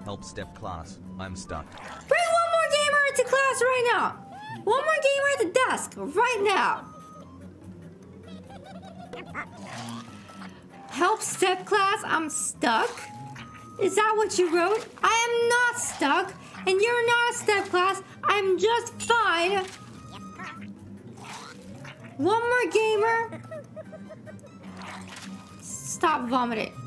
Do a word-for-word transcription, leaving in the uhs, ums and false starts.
Help Stepclass. I'm stuck. Bring OneMoreGamer into class right now. OneMoreGamer at the desk right now. Help Stepclass. I'm stuck. Is that what you wrote? I am not stuck, and you're not a Stepclass. I'm just fine. OneMoreGamer. Stop vomiting.